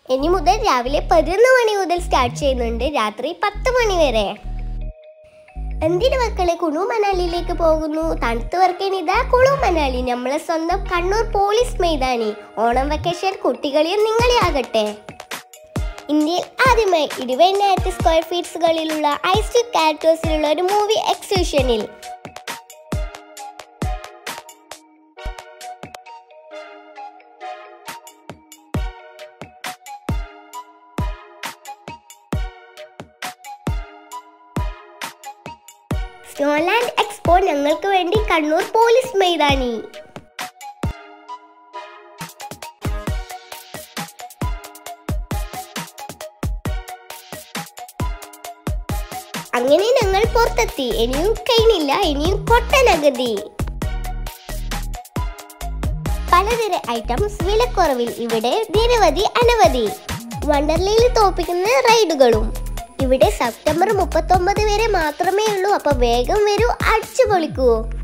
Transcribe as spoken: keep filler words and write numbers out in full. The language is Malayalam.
ഇനി മുതൽ രാവിലെ പതിനൊന്ന് മണി മുതൽ സ്റ്റാർട്ട് ചെയ്യുന്നുണ്ട്, രാത്രി പത്ത് മണി വരെ. എന്തിനു മക്കളെ കുളു മനാലിയിലേക്ക് പോകുന്നു? തണുത്ത് വർക്കാൻ ഇതാ കുളു മനാലി, നമ്മളെ സ്വന്തം കണ്ണൂർ പോലീസ് മൈതാനി. ഓണം വെക്കേഷൻ കുട്ടികളിയും നിങ്ങളെ ആകട്ടെ. ഇന്ത്യയിൽ ആദ്യമായി ഇരുപതിനായിരത്തി സ്ക്വയർ ഫീറ്റ്സുകളിലുള്ള ഐസ് ക്യാരക്ടേഴ്സിലുള്ള ഒരു മൂവി എക്സിബിഷനിൽ സ്നോലാൻഡ് എക്സ്പോ ഞങ്ങൾക്ക് വേണ്ടി കണ്ണൂർ പോലീസ് മൈതാനി. അങ്ങനെ ഞങ്ങൾ പുറത്തെത്തി. ഇനിയും കഴിഞ്ഞില്ല, ഇനിയും കൊട്ടനഗതി. പലതരം ഐറ്റംസ് വിലക്കുറവിൽ ഇവിടെ നിരവധി അനവധി. വണ്ടർലയിൽ തോപ്പിക്കുന്ന റൈഡുകളും ഇവിടെ സെപ്റ്റംബർ മുപ്പത്തൊമ്പത് വരെ മാത്രമേ ഉള്ളൂ. അപ്പൊ വേഗം വരൂ, അടിച്ചു പൊളിക്കൂ.